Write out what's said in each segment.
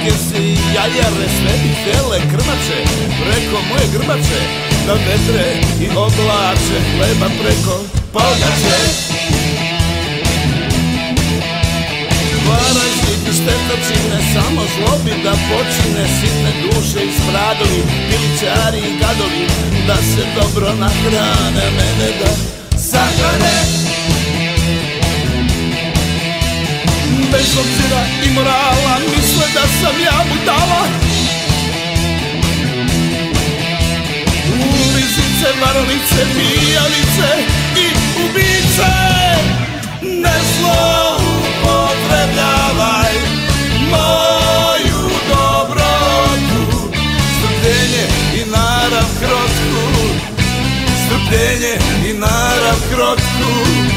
kese i jajare, sve bi htele krmače preko moje grbače, da vedre i oblače hleba preko pogače. Paraziti štetočine samo zlobi da počine, sitne duše i smradovi, pilićari i gadovi, da se dobro nahrane, mene da sahrane. Bez obzira i morala misle da sam ja budala, ulizice, varalice, pijalice i ubice. Ne zloupotrebljavaj moju dobrotu, strpljenje i narav krotku, strpljenje i narav krotku.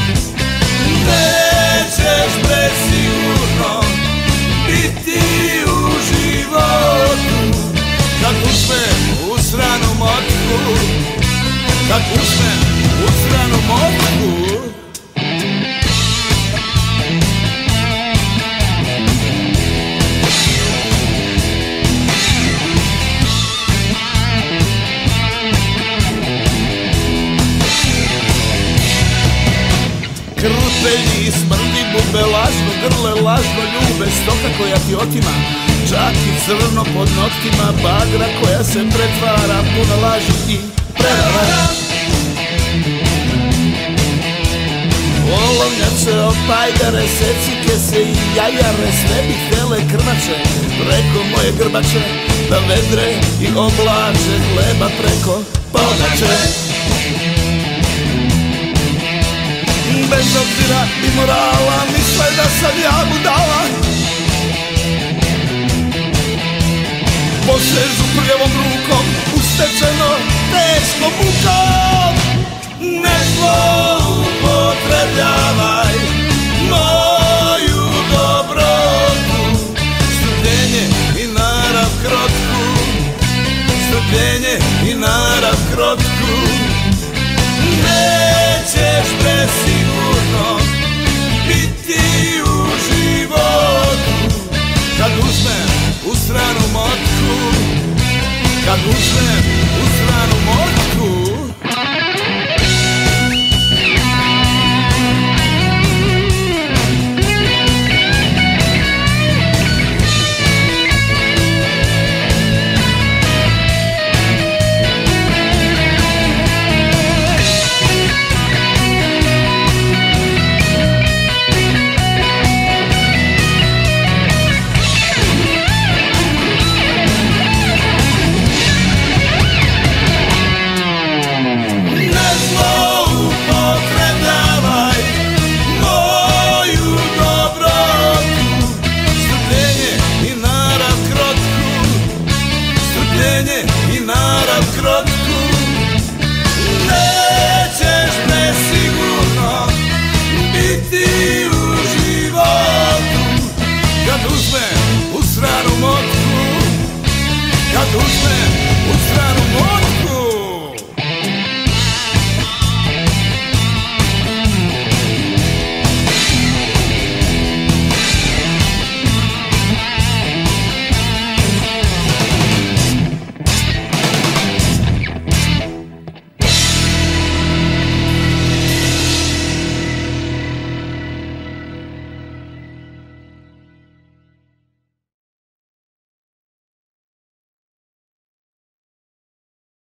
Nećeš presigurno biti u životu, kad uzmem u sranu motku, kad uzmem u sranu motku. Krpelji i smrdi bube, lažno grle, lažno ljube, stoka koja ti otima čak i crno pod noktima, bagra koja se pretvara, puna laži i prevara. Olovnjače, opajdare, secike se i jajare, sve bi htele krmače preko moje grbače, da vedre i oblače hleba preko pogače. Bez obzira i morala misle da sam ja budala, posežu prljavom rukom ustečeno teškom mukom. Ne zloupotrebljavaj moju dobrotu, strpljenje i narav krotku, strpljenje i narav krotku. Nećeš presigurno biti u životu, kad uzmem u stranu motku, kad uzmem